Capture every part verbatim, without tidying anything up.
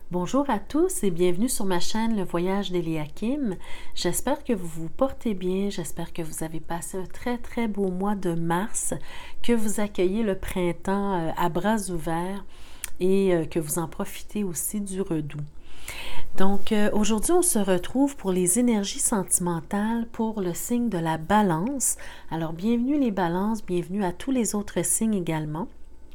Bonjour à tous et bienvenue sur ma chaîne Le Voyage d'Eliakim. J'espère que vous vous portez bien, j'espère que vous avez passé un très très beau mois de mars, que vous accueillez le printemps à bras ouverts et que vous en profitez aussi du redoux. Donc euh, aujourd'hui on se retrouve pour les énergies sentimentales pour le signe de la balance. Alors bienvenue les balances, bienvenue à tous les autres signes également.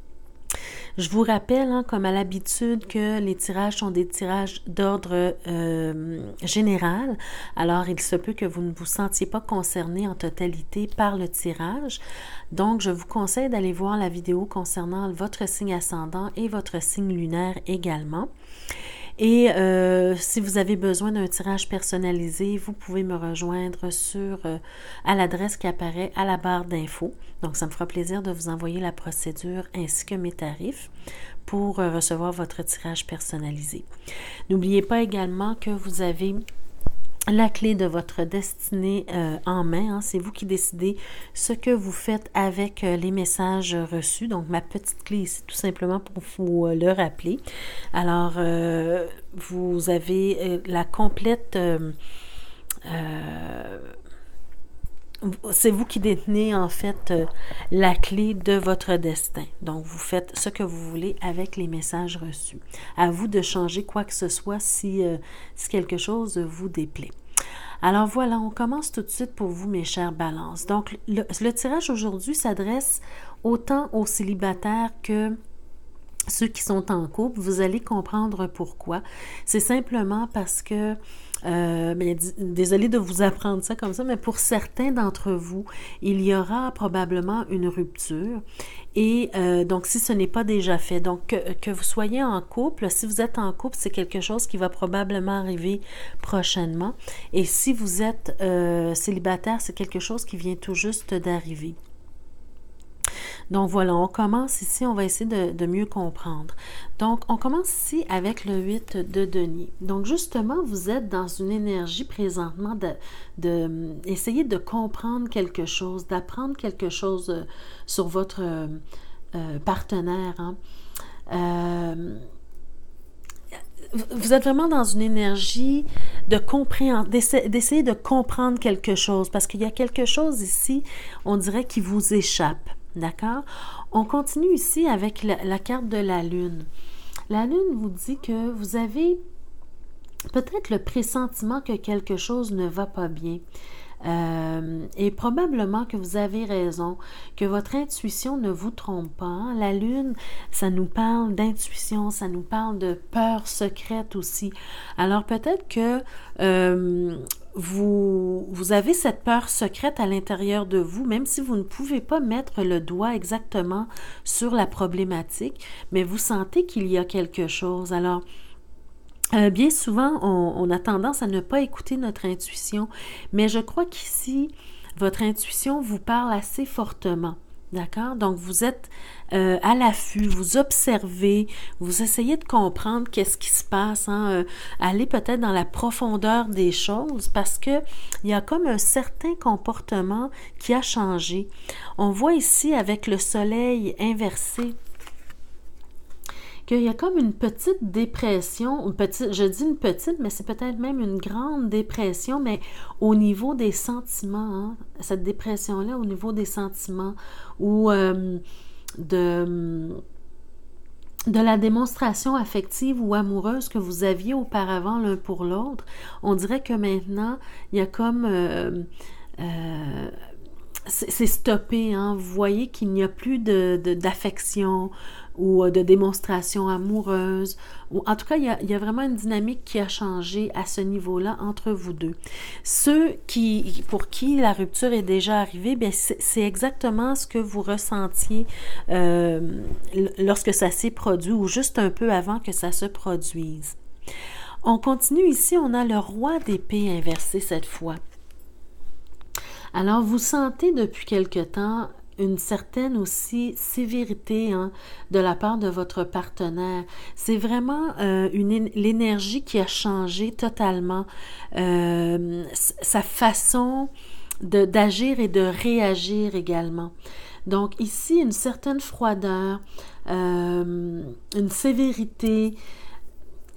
Je vous rappelle, hein, comme à l'habitude, que les tirages sont des tirages d'ordre euh, général. Alors, il se peut que vous ne vous sentiez pas concerné en totalité par le tirage. Donc, je vous conseille d'aller voir la vidéo concernant votre signe ascendant et votre signe lunaire également. Et euh, si vous avez besoin d'un tirage personnalisé, vous pouvez me rejoindre sur euh, à l'adresse qui apparaît à la barre d'infos. Donc, ça me fera plaisir de vous envoyer la procédure ainsi que mes tarifs pour euh, recevoir votre tirage personnalisé. N'oubliez pas également que vous avez la clé de votre destinée euh, en main. Hein. C'est vous qui décidez ce que vous faites avec euh, les messages reçus. Donc, ma petite clé ici, tout simplement pour vous euh, le rappeler. Alors, euh, vous avez euh, la complète... Euh, euh, c'est vous qui détenez en fait euh, la clé de votre destin. Donc, vous faites ce que vous voulez avec les messages reçus. À vous de changer quoi que ce soit si, euh, si quelque chose vous déplaît. Alors voilà, on commence tout de suite pour vous, mes chères balances. Donc, le, le tirage aujourd'hui s'adresse autant aux célibataires que ceux qui sont en couple. Vous allez comprendre pourquoi. C'est simplement parce que Euh, mais désolée de vous apprendre ça comme ça, mais pour certains d'entre vous, il y aura probablement une rupture. Et euh, donc, si ce n'est pas déjà fait, donc que, que vous soyez en couple, si vous êtes en couple, c'est quelque chose qui va probablement arriver prochainement. Et si vous êtes euh, célibataire, c'est quelque chose qui vient tout juste d'arriver. Donc voilà, on commence ici, on va essayer de, de mieux comprendre. Donc, on commence ici avec le huit de denier. Donc, justement, vous êtes dans une énergie présentement de, de essayer de comprendre quelque chose, d'apprendre quelque chose sur votre euh, partenaire. Hein. Euh, vous êtes vraiment dans une énergie de compréhension, d'essayer de comprendre quelque chose, parce qu'il y a quelque chose ici, on dirait, qui vous échappe. D'accord? On continue ici avec la, la carte de la Lune. La Lune vous dit que vous avez peut-être le pressentiment que quelque chose ne va pas bien. Euh, et probablement que vous avez raison, que votre intuition ne vous trompe pas. Hein? La Lune, ça nous parle d'intuition, ça nous parle de peur secrète aussi. Alors peut-être que euh, vous, vous avez cette peur secrète à l'intérieur de vous, même si vous ne pouvez pas mettre le doigt exactement sur la problématique, mais vous sentez qu'il y a quelque chose. Alors, Euh, bien souvent, on, on a tendance à ne pas écouter notre intuition, mais je crois qu'ici, votre intuition vous parle assez fortement. D'accord? Donc, vous êtes euh, à l'affût, vous observez, vous essayez de comprendre qu'est-ce qui se passe, hein, euh, aller peut-être dans la profondeur des choses parce que il y a comme un certain comportement qui a changé. On voit ici avec le soleil inversé, qu'il y a comme une petite dépression, une petite, je dis une petite, mais c'est peut-être même une grande dépression, mais au niveau des sentiments, hein, cette dépression-là au niveau des sentiments, ou euh, de, de la démonstration affective ou amoureuse que vous aviez auparavant l'un pour l'autre, on dirait que maintenant, il y a comme... Euh, euh, c'est stoppé, hein? Vous voyez qu'il n'y a plus de, de, d'affection ou de démonstration amoureuse. Ou, en tout cas, il y, a, il y a vraiment une dynamique qui a changé à ce niveau-là entre vous deux. Ceux qui, pour qui la rupture est déjà arrivée, bien, c'est, c'est exactement ce que vous ressentiez euh, lorsque ça s'est produit ou juste un peu avant que ça se produise. On continue ici, on a le roi d'épée inversé cette fois. Alors, vous sentez depuis quelque temps une certaine aussi sévérité hein, de la part de votre partenaire. C'est vraiment euh, une, l'énergie qui a changé totalement euh, sa façon de, d'agir et de réagir également. Donc ici, une certaine froideur, euh, une sévérité.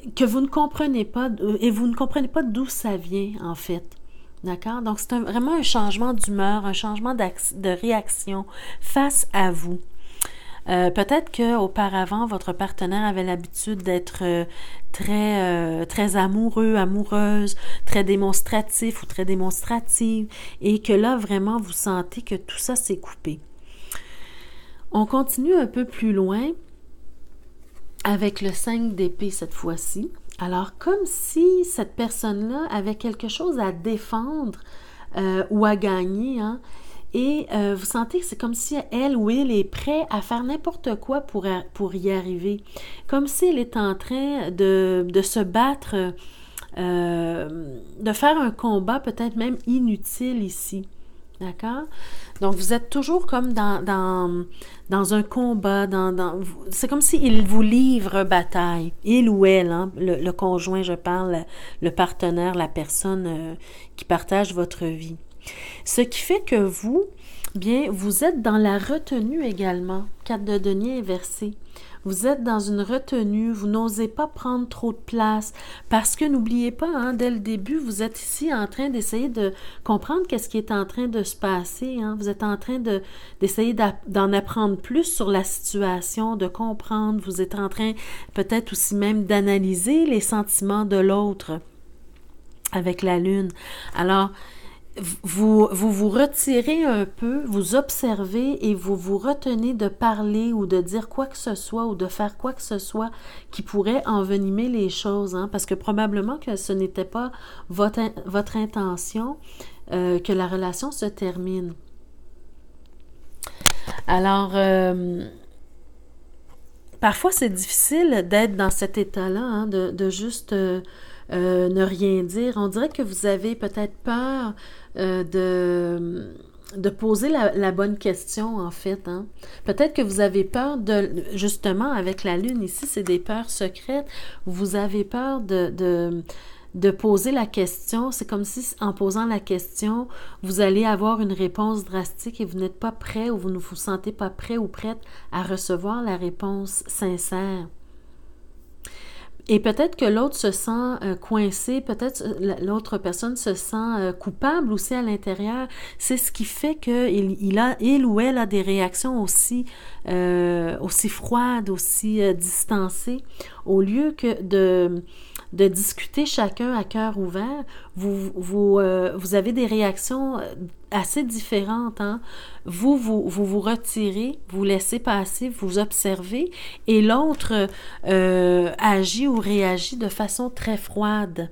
que vous ne comprenez pas, et vous ne comprenez pas d'où ça vient, en fait. D'accord? Donc, c'est un, vraiment un changement d'humeur, un changement de réaction face à vous. Euh, peut-être qu'auparavant, votre partenaire avait l'habitude d'être euh, très, euh, très amoureux, amoureuse, très démonstratif ou très démonstrative, et que là, vraiment, vous sentez que tout ça s'est coupé. On continue un peu plus loin avec le cinq d'épée cette fois-ci. Alors, comme si cette personne-là avait quelque chose à défendre euh, ou à gagner, hein, et euh, vous sentez que c'est comme si elle ou il est prêt à faire n'importe quoi pour, pour y arriver. Comme si elle est en train de, de se battre, euh, de faire un combat peut-être même inutile ici. D'accord? Donc, vous êtes toujours comme dans, dans, dans un combat, dans, dans, c'est comme s'il vous livre bataille, il ou elle, hein, le, le conjoint, je parle, le partenaire, la personne euh, qui partage votre vie. Ce qui fait que vous, bien, vous êtes dans la retenue également, quatre de denier inversé. Vous êtes dans une retenue, vous n'osez pas prendre trop de place parce que n'oubliez pas, hein, dès le début, vous êtes ici en train d'essayer de comprendre qu'est-ce qui est en train de se passer. Hein. Vous êtes en train de, d'essayer d'en apprendre plus sur la situation, de comprendre. Vous êtes en train peut-être aussi même d'analyser les sentiments de l'autre avec la lune. Alors, Vous, vous vous retirez un peu, vous observez et vous vous retenez de parler ou de dire quoi que ce soit ou de faire quoi que ce soit qui pourrait envenimer les choses, hein, parce que probablement que ce n'était pas votre, votre intention euh, que la relation se termine. Alors, euh, parfois c'est difficile d'être dans cet état-là, hein, de, de juste... Euh, Euh, ne rien dire. On dirait que vous avez peut-être peur euh, de, de poser la, la bonne question, en fait. Hein? Peut-être que vous avez peur de, justement, avec la lune ici, c'est des peurs secrètes. Vous avez peur de, de, de poser la question. C'est comme si, en posant la question, vous allez avoir une réponse drastique et vous n'êtes pas prêt ou vous ne vous sentez pas prêt ou prête à recevoir la réponse sincère. Et peut-être que l'autre se sent euh, coincé, peut-être l'autre personne se sent euh, coupable aussi à l'intérieur. C'est ce qui fait qu'il il a, il ou elle a des réactions aussi, euh, aussi froides, aussi euh, distancées. Au lieu que de, de discuter chacun à cœur ouvert, vous, vous, euh, vous avez des réactions assez différentes. Hein? Vous, vous, vous vous retirez, vous laissez passer, vous observez, et l'autre euh, agit ou réagit de façon très froide,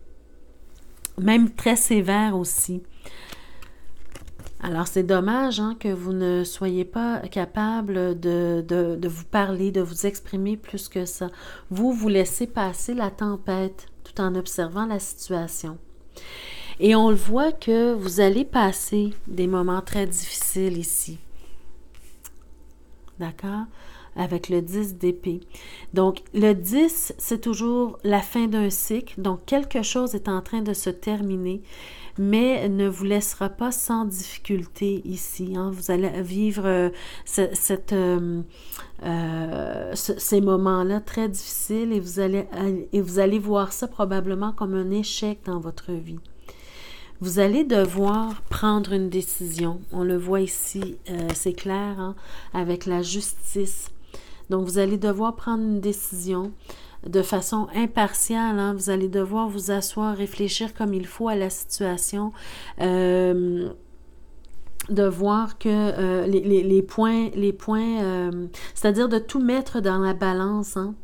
même très sévère aussi. Alors, c'est dommage, hein, que vous ne soyez pas capable de, de, de vous parler, de vous exprimer plus que ça. Vous, vous laissez passer la tempête tout en observant la situation. Et on le voit que vous allez passer des moments très difficiles ici. D'accord? Avec le dix d'épée. Donc, le dix, c'est toujours la fin d'un cycle. Donc, quelque chose est en train de se terminer, mais ne vous laissera pas sans difficulté ici. Hein. Vous allez vivre euh, ce, cette, euh, euh, ce, ces moments-là très difficiles et vous, allez, et vous allez voir ça probablement comme un échec dans votre vie. Vous allez devoir prendre une décision. On le voit ici, euh, c'est clair, hein, avec la justice. Donc, vous allez devoir prendre une décision de façon impartiale. Hein. Vous allez devoir vous asseoir, réfléchir comme il faut à la situation, euh, de voir que euh, les, les, les points, les points euh, c'est-à-dire de tout mettre dans la balance. Hein.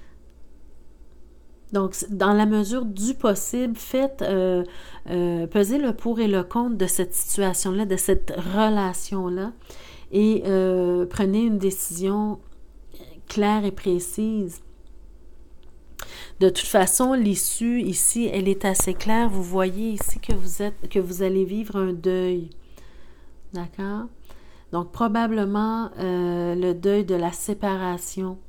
Donc, dans la mesure du possible, faites euh, euh, peser le pour et le contre de cette situation-là, de cette relation-là, et euh, prenez une décision claire et précise. De toute façon, l'issue ici, elle est assez claire. Vous voyez ici que vous êtes, que vous allez vivre un deuil. D'accord? Donc, probablement euh, le deuil de la séparation.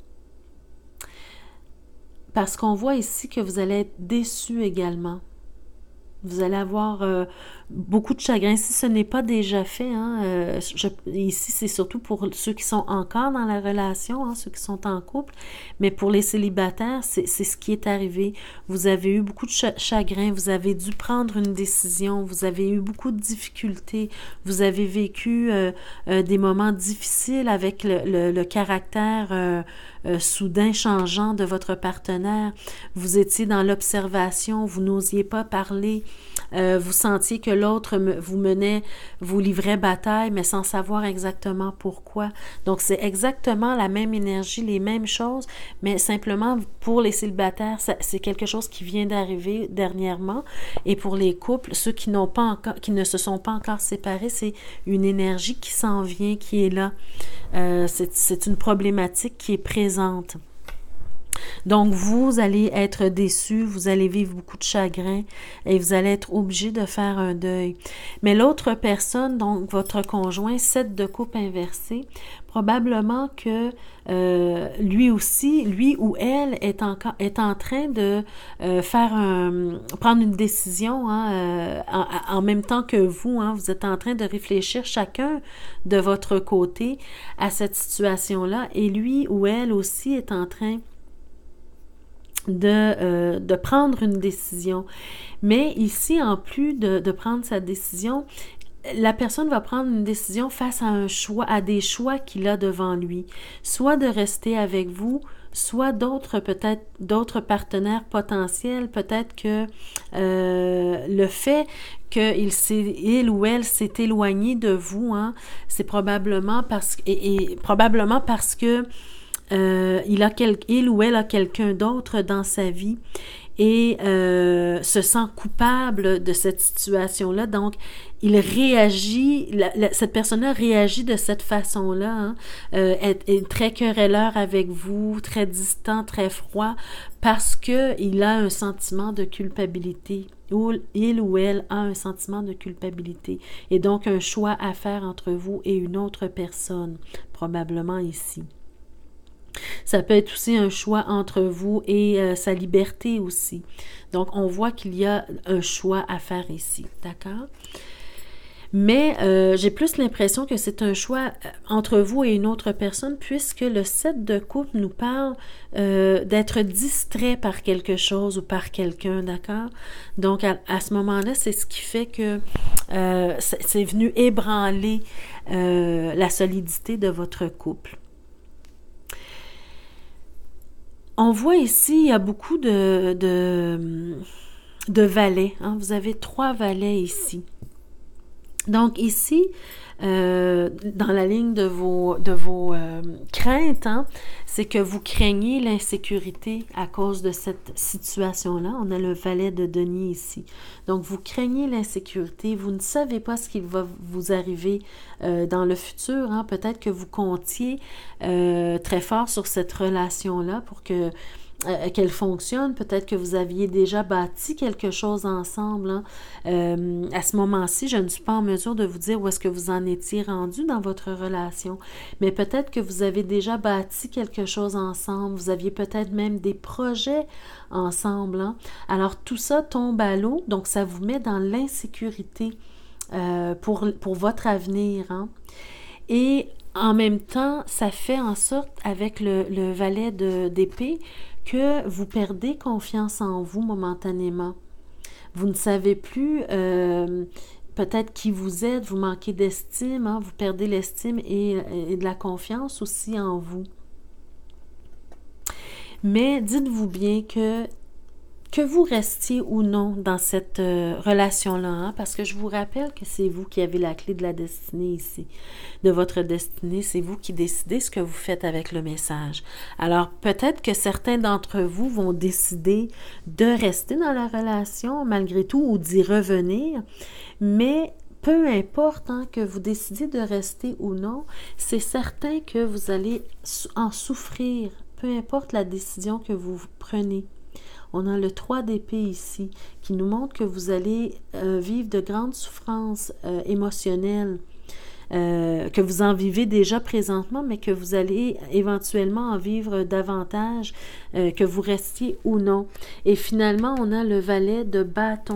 Parce qu'on voit ici que vous allez être déçu également. Vous allez avoir euh, beaucoup de chagrin. Si ce n'est pas déjà fait, hein, euh, je, ici c'est surtout pour ceux qui sont encore dans la relation, hein, ceux qui sont en couple, mais pour les célibataires, c'est ce qui est arrivé. Vous avez eu beaucoup de ch chagrin, vous avez dû prendre une décision, vous avez eu beaucoup de difficultés, vous avez vécu euh, euh, des moments difficiles avec le, le, le caractère euh, euh, soudain changeant de votre partenaire. Vous étiez dans l'observation, vous n'osiez pas parler, euh, vous sentiez que l'autre vous menait, vous livrait bataille, mais sans savoir exactement pourquoi. Donc, c'est exactement la même énergie, les mêmes choses, mais simplement pour les célibataires, c'est quelque chose qui vient d'arriver dernièrement. Et pour les couples, ceux qui n'ont pas encore, qui ne se sont pas encore séparés, c'est une énergie qui s'en vient, qui est là. Euh, c'est une problématique qui est présente. Donc, vous allez être déçus, vous allez vivre beaucoup de chagrin et vous allez être obligé de faire un deuil. Mais l'autre personne, donc votre conjoint, sept de coupe inversé, probablement que euh, lui aussi, lui ou elle est, encore, est en train de euh, faire un, prendre une décision hein, euh, en, en même temps que vous. Hein, vous êtes en train de réfléchir chacun de votre côté à cette situation-là et lui ou elle aussi est en train De, euh, de prendre une décision. Mais ici, en plus de, de prendre sa décision, la personne va prendre une décision face à un choix, à des choix qu'il a devant lui. Soit de rester avec vous, soit d'autres, peut-être d'autres partenaires potentiels. Peut-être que euh, le fait qu'il s'est, il ou elle s'est éloigné de vous, hein, c'est probablement parce que, et, et probablement parce que Euh, il, a quel, il ou elle a quelqu'un d'autre dans sa vie et euh, se sent coupable de cette situation-là. Donc, il réagit, la, la, cette personne-là réagit de cette façon-là, hein, euh, est, est très querelleur avec vous, très distant, très froid, parce qu'il a un sentiment de culpabilité, ou il ou elle a un sentiment de culpabilité, et donc un choix à faire entre vous et une autre personne, probablement ici. Ça peut être aussi un choix entre vous et euh, sa liberté aussi. Donc, on voit qu'il y a un choix à faire ici, d'accord? Mais euh, j'ai plus l'impression que c'est un choix entre vous et une autre personne puisque le sept de coupe nous parle euh, d'être distrait par quelque chose ou par quelqu'un, d'accord? Donc, à, à ce moment-là, c'est ce qui fait que euh, c'est venu ébranler euh, la solidité de votre couple. On voit ici, il y a beaucoup de, de, de valets. Hein? Vous avez trois valets ici. Donc ici, euh, dans la ligne de vos, de vos euh, craintes, hein, c'est que vous craignez l'insécurité à cause de cette situation-là. On a le valet de denier ici. Donc, vous craignez l'insécurité, vous ne savez pas ce qui va vous arriver euh, dans le futur. Hein. Peut-être que vous comptiez euh, très fort sur cette relation-là pour que Euh, qu'elle fonctionne. Peut-être que vous aviez déjà bâti quelque chose ensemble. Hein. Euh, à ce moment-ci, je ne suis pas en mesure de vous dire où est-ce que vous en étiez rendu dans votre relation, mais peut-être que vous avez déjà bâti quelque chose ensemble. Vous aviez peut-être même des projets ensemble. Hein. Alors, tout ça tombe à l'eau, donc ça vous met dans l'insécurité euh, pour, pour votre avenir. Hein. Et en même temps, ça fait en sorte, avec le, le valet d'épée, que vous perdez confiance en vous momentanément. Vous ne savez plus euh, peut-être qui vous êtes, vous manquez d'estime, hein, vous perdez l'estime et, et de la confiance aussi en vous. Mais dites-vous bien que que vous restiez ou non dans cette euh, relation-là, hein, parce que je vous rappelle que c'est vous qui avez la clé de la destinée ici, de votre destinée, c'est vous qui décidez ce que vous faites avec le message. Alors, peut-être que certains d'entre vous vont décider de rester dans la relation malgré tout ou d'y revenir, mais peu importe hein, que vous décidiez de rester ou non, c'est certain que vous allez en souffrir, peu importe la décision que vous prenez. On a le trois d'épée ici, qui nous montre que vous allez euh, vivre de grandes souffrances euh, émotionnelles, euh, que vous en vivez déjà présentement, mais que vous allez éventuellement en vivre davantage, euh, que vous restiez ou non. Et finalement, on a le valet de bâton.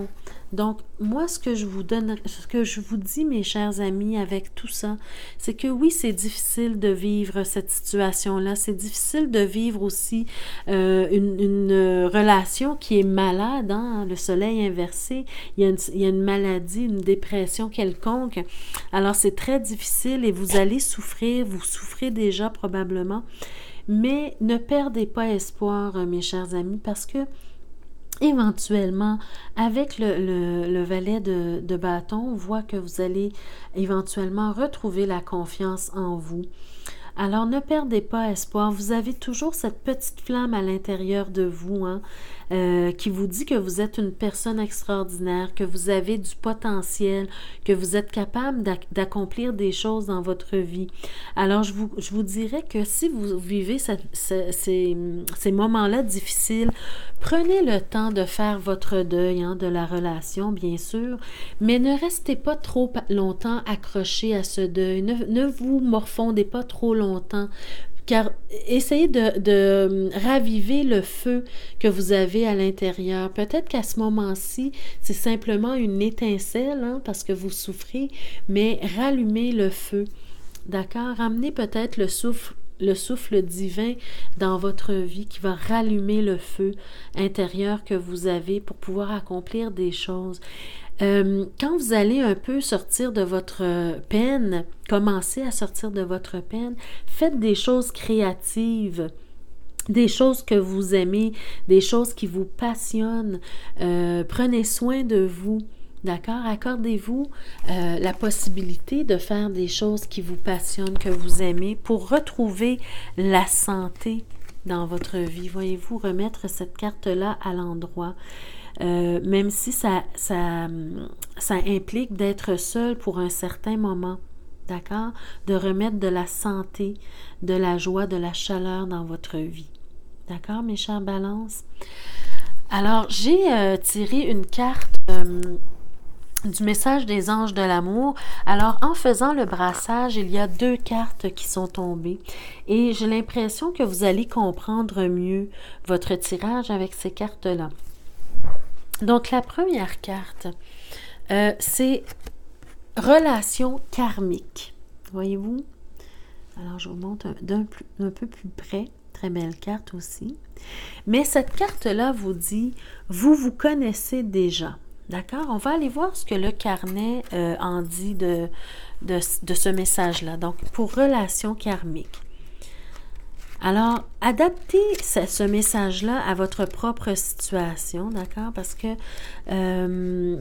Donc, moi, ce que je vous donne, ce que je vous dis, mes chers amis, avec tout ça, c'est que oui, c'est difficile de vivre cette situation-là. C'est difficile de vivre aussi euh, une, une relation qui est malade, hein, le soleil inversé. Il y, a une, il y a une maladie, une dépression quelconque. Alors, c'est très difficile et vous allez souffrir. Vous souffrez déjà probablement. Mais ne perdez pas espoir, mes chers amis, parce que éventuellement, avec le, le, le valet de, de bâton, on voit que vous allez éventuellement retrouver la confiance en vous. Alors, ne perdez pas espoir. Vous avez toujours cette petite flamme à l'intérieur de vous, hein, euh, qui vous dit que vous êtes une personne extraordinaire, que vous avez du potentiel, que vous êtes capable d'accomplir des choses dans votre vie. Alors, je vous, je vous dirais que si vous vivez cette, ce, ces, ces moments-là difficiles, prenez le temps de faire votre deuil, hein, de la relation, bien sûr, mais ne restez pas trop longtemps accroché à ce deuil. Ne, ne vous morfondez pas trop longtemps, car essayez de, de raviver le feu que vous avez à l'intérieur. Peut-être qu'à ce moment-ci, c'est simplement une étincelle, hein, parce que vous souffrez, mais rallumez le feu, d'accord? Ramenez peut-être le souffle le souffle divin dans votre vie qui va rallumer le feu intérieur que vous avez pour pouvoir accomplir des choses. Euh, quand vous allez un peu sortir de votre peine, commencer à sortir de votre peine, faites des choses créatives, des choses que vous aimez, des choses qui vous passionnent. Euh, prenez soin de vous. D'accord? Accordez-vous euh, la possibilité de faire des choses qui vous passionnent, que vous aimez, pour retrouver la santé dans votre vie. Voyez-vous, remettre cette carte-là à l'endroit, euh, même si ça, ça, ça implique d'être seul pour un certain moment. D'accord? De remettre de la santé, de la joie, de la chaleur dans votre vie. D'accord, mes chers balances? Alors, j'ai euh, tiré une carte Euh, du message des anges de l'amour. Alors, en faisant le brassage, il y a deux cartes qui sont tombées et j'ai l'impression que vous allez comprendre mieux votre tirage avec ces cartes-là. Donc, la première carte, euh, c'est relation karmique. Voyez-vous? Alors, je vous montre d'un un peu plus près. Très belle carte aussi. Mais cette carte-là vous dit, vous vous connaissez déjà. D'accord? On va aller voir ce que le carnet euh, en dit de, de, de ce message-là. Donc, pour relation karmique. Alors, adaptez ce, ce message-là à votre propre situation, d'accord? Parce que euh,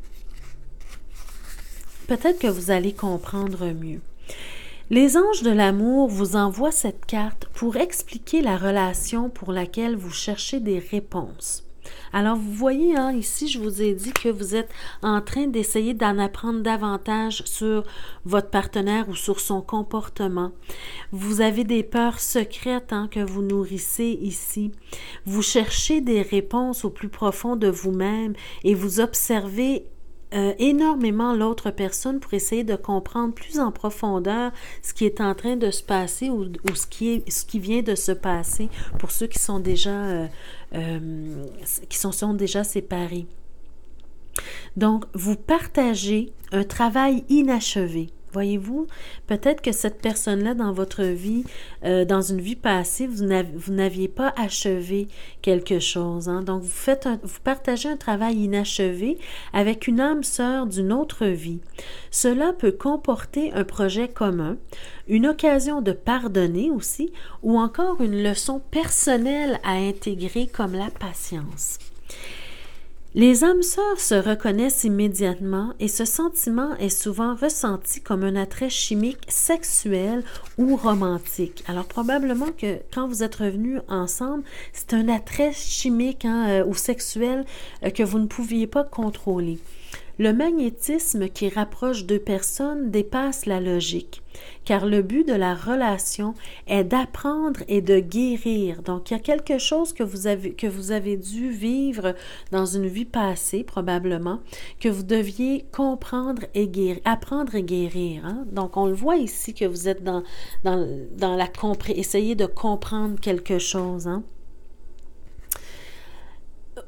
peut-être que vous allez comprendre mieux. Les anges de l'amour vous envoient cette carte pour expliquer la relation pour laquelle vous cherchez des réponses. Alors, vous voyez, hein, ici, je vous ai dit que vous êtes en train d'essayer d'en apprendre davantage sur votre partenaire ou sur son comportement. Vous avez des peurs secrètes, hein, que vous nourrissez ici. Vous cherchez des réponses au plus profond de vous-même et vous observez Euh, énormément l'autre personne pour essayer de comprendre plus en profondeur ce qui est en train de se passer ou, ou ce, qui est, ce qui vient de se passer pour ceux qui sont déjà, euh, euh, qui sont, sont déjà séparés. Donc, vous partagez un travail inachevé. Voyez-vous, peut-être que cette personne-là dans votre vie, euh, dans une vie passée, vous n'aviez pas achevé quelque chose. Hein? Donc, vous, faites un, vous partagez un travail inachevé avec une âme sœur d'une autre vie. Cela peut comporter un projet commun, une occasion de pardonner aussi, ou encore une leçon personnelle à intégrer comme la patience. Les âmes sœurs se reconnaissent immédiatement et ce sentiment est souvent ressenti comme un attrait chimique sexuel ou romantique. Alors probablement que quand vous êtes revenus ensemble, c'est un attrait chimique, hein, ou sexuel euh, que vous ne pouviez pas contrôler. Le magnétisme qui rapproche deux personnes dépasse la logique, car le but de la relation est d'apprendre et de guérir. Donc, il y a quelque chose que vous avez, que vous avez dû vivre dans une vie passée, probablement, que vous deviez comprendre et guérir, apprendre et guérir. Hein? Donc, on le voit ici que vous êtes dans, dans, dans la compréhension, essayez de comprendre quelque chose, hein?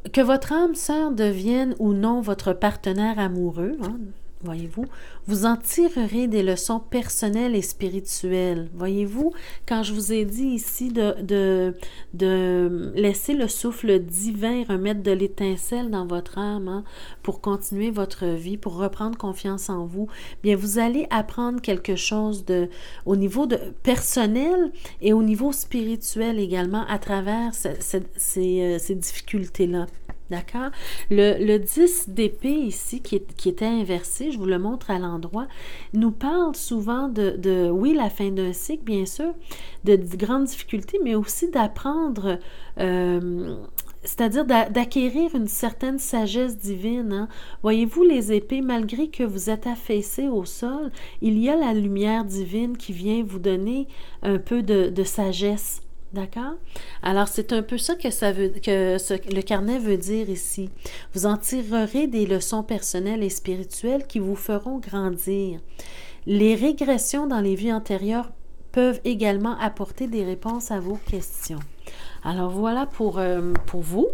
que votre âme sœur devienne ou non votre partenaire amoureux, hein, voyez-vous, vous en tirerez des leçons personnelles et spirituelles. Voyez-vous, quand je vous ai dit ici de, de, de laisser le souffle divin remettre de l'étincelle dans votre âme, hein, pour continuer votre vie, pour reprendre confiance en vous, bien vous allez apprendre quelque chose de, au niveau de, personnel et au niveau spirituel également à travers ce, ce, ces, ces difficultés-là. D'accord? Le, le dix d'épée ici, qui, est, qui était inversé, je vous le montre à l'endroit, nous parle souvent de, de, oui, la fin d'un cycle, bien sûr, de, de grandes difficultés, mais aussi d'apprendre, euh, c'est-à-dire d'acquérir une certaine sagesse divine. Hein? Voyez-vous, les épées, malgré que vous êtes affaissés au sol, il y a la lumière divine qui vient vous donner un peu de, de sagesse. D'accord? Alors, c'est un peu ça que, ça veut, que ce, le carnet veut dire ici. Vous en tirerez des leçons personnelles et spirituelles qui vous feront grandir. Les régressions dans les vies antérieures peuvent également apporter des réponses à vos questions. Alors, voilà pour, euh, pour vous.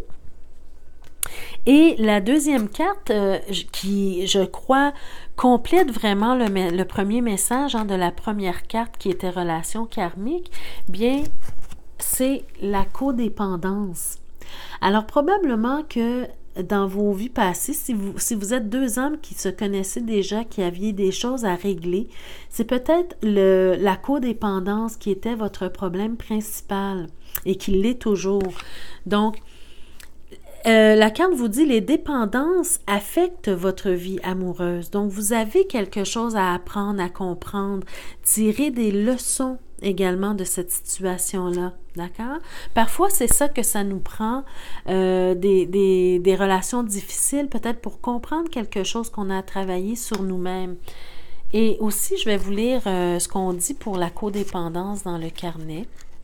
Et la deuxième carte, euh, qui, je crois, complète vraiment le, le premier message, hein, de la première carte qui était relation karmique, bien, c'est la codépendance. Alors, probablement que dans vos vies passées, si vous, si vous êtes deux âmes qui se connaissaient déjà, qui aviez des choses à régler, c'est peut-être le, la codépendance qui était votre problème principal et qui l'est toujours. Donc, Euh, la carte vous dit les dépendances affectent votre vie amoureuse. Donc, vous avez quelque chose à apprendre, à comprendre, tirer des leçons également de cette situation-là. D'accord? Parfois, c'est ça que ça nous prend, euh, des, des, des relations difficiles, peut-être pour comprendre quelque chose qu'on a à travailler sur nous-mêmes. Et aussi, je vais vous lire euh, ce qu'on dit pour la codépendance dans le carnet.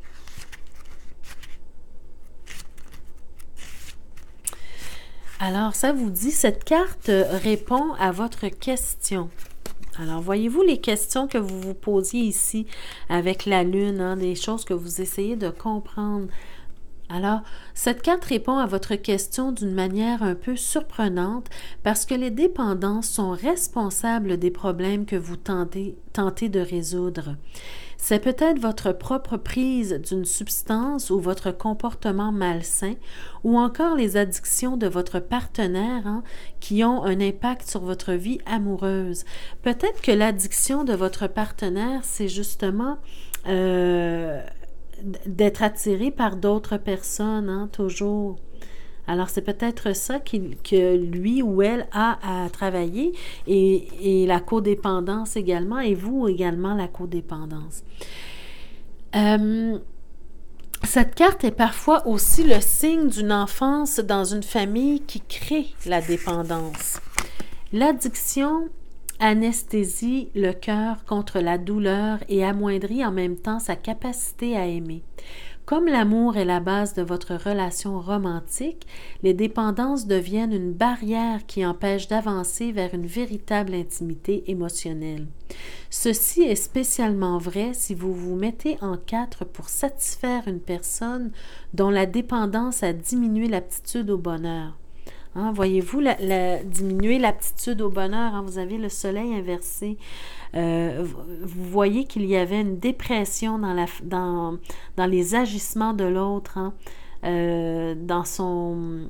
Alors, ça vous dit, cette carte répond à votre question. Alors, voyez-vous les questions que vous vous posiez ici avec la lune, hein, des choses que vous essayez de comprendre. Alors, cette carte répond à votre question d'une manière un peu surprenante parce que les dépendances sont responsables des problèmes que vous tentez, tentez de résoudre. C'est peut-être votre propre prise d'une substance ou votre comportement malsain ou encore les addictions de votre partenaire, hein, qui ont un impact sur votre vie amoureuse. Peut-être que l'addiction de votre partenaire, c'est justement euh, d'être attiré par d'autres personnes, hein, toujours. Alors, c'est peut-être ça qu'il, que lui ou elle a à travailler et, et la codépendance également, et vous également la codépendance. Euh, cette carte est parfois aussi le signe d'une enfance dans une famille qui crée la dépendance. L'addiction anesthésie le cœur contre la douleur et amoindrit en même temps sa capacité à aimer. Comme l'amour est la base de votre relation romantique, les dépendances deviennent une barrière qui empêche d'avancer vers une véritable intimité émotionnelle. Ceci est spécialement vrai si vous vous mettez en quatre pour satisfaire une personne dont la dépendance a diminué l'aptitude au bonheur. Hein, voyez-vous, la, la, diminuer l'aptitude au bonheur, hein, vous avez le soleil inversé. Euh, vous voyez qu'il y avait une dépression dans, la, dans, dans les agissements de l'autre, hein, euh, dans son...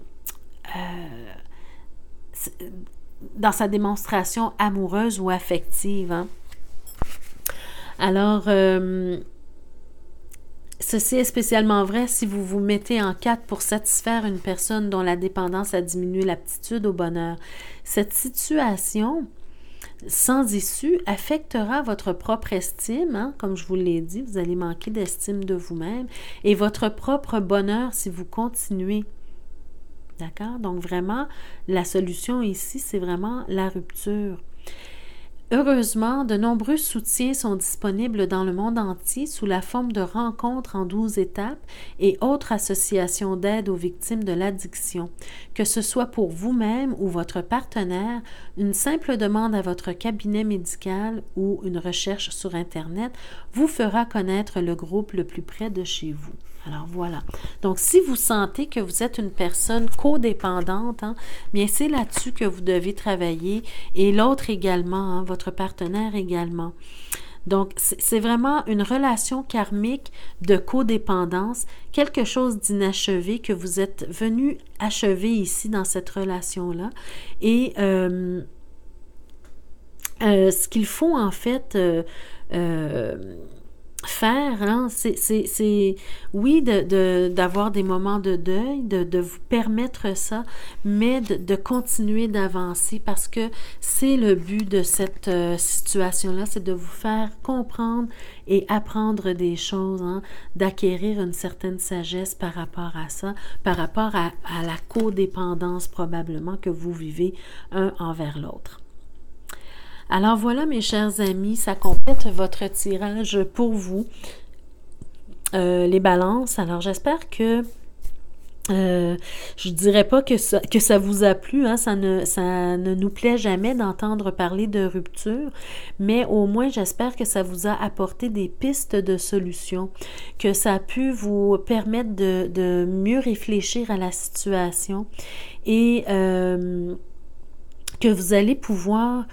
Euh, dans sa démonstration amoureuse ou affective. Hein. Alors... Euh, Ceci est spécialement vrai si vous vous mettez en quatre pour satisfaire une personne dont la dépendance a diminué l'aptitude au bonheur. Cette situation sans issue affectera votre propre estime, hein, comme je vous l'ai dit, vous allez manquer d'estime de vous-même, et votre propre bonheur si vous continuez. D'accord? Donc vraiment, la solution ici, c'est vraiment la rupture. Heureusement, de nombreux soutiens sont disponibles dans le monde entier sous la forme de rencontres en douze étapes et autres associations d'aide aux victimes de l'addiction. Que ce soit pour vous-même ou votre partenaire, une simple demande à votre cabinet médical ou une recherche sur Internet vous fera connaître le groupe le plus près de chez vous. Alors voilà. Donc, si vous sentez que vous êtes une personne codépendante, hein, bien c'est là-dessus que vous devez travailler et l'autre également, hein, votre partenaire également. Donc, c'est vraiment une relation karmique de codépendance, quelque chose d'inachevé que vous êtes venu achever ici dans cette relation-là. Et euh, euh, ce qu'il faut en fait euh, euh, faire, hein, c'est, oui, de, de, d'avoir des moments de deuil, de, de vous permettre ça, mais de, de continuer d'avancer parce que c'est le but de cette euh, situation-là, c'est de vous faire comprendre et apprendre des choses, hein, d'acquérir une certaine sagesse par rapport à ça, par rapport à, à la codépendance probablement que vous vivez un envers l'autre. Alors voilà mes chers amis, ça complète votre tirage pour vous, euh, les balances. Alors j'espère que, euh, je ne dirais pas que ça, que ça vous a plu, hein, ça, ne, ça ne nous plaît jamais d'entendre parler de rupture, mais au moins j'espère que ça vous a apporté des pistes de solutions, que ça a pu vous permettre de, de mieux réfléchir à la situation et euh, que vous allez pouvoir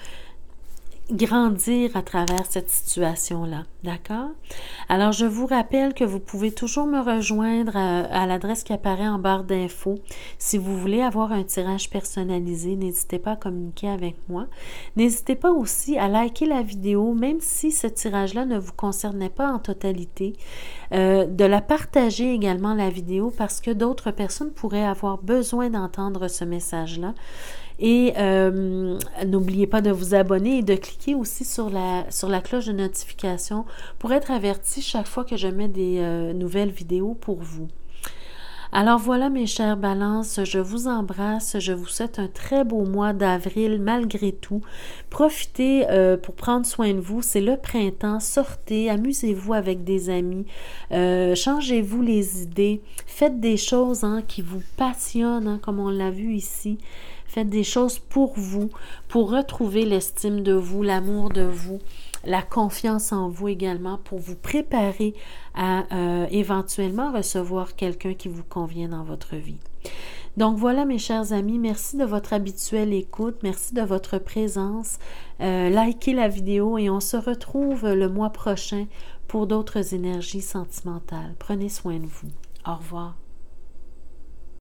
grandir à travers cette situation-là, d'accord? Alors, je vous rappelle que vous pouvez toujours me rejoindre à, à l'adresse qui apparaît en barre d'infos. Si vous voulez avoir un tirage personnalisé, n'hésitez pas à communiquer avec moi. N'hésitez pas aussi à liker la vidéo, même si ce tirage-là ne vous concernait pas en totalité, euh, de la partager également la vidéo parce que d'autres personnes pourraient avoir besoin d'entendre ce message-là. Et euh, n'oubliez pas de vous abonner et de cliquer aussi sur la, sur la cloche de notification pour être averti chaque fois que je mets des euh, nouvelles vidéos pour vous. Alors voilà mes chères balances, je vous embrasse, je vous souhaite un très beau mois d'avril malgré tout. Profitez euh, pour prendre soin de vous, c'est le printemps, sortez, amusez-vous avec des amis, euh, changez-vous les idées, faites des choses hein, qui vous passionnent, hein, comme on l'a vu ici. Faites des choses pour vous, pour retrouver l'estime de vous, l'amour de vous, la confiance en vous également, pour vous préparer à euh, éventuellement recevoir quelqu'un qui vous convient dans votre vie. Donc voilà mes chers amis, merci de votre habituelle écoute, merci de votre présence. Euh, likez la vidéo et on se retrouve le mois prochain pour d'autres énergies sentimentales. Prenez soin de vous. Au revoir.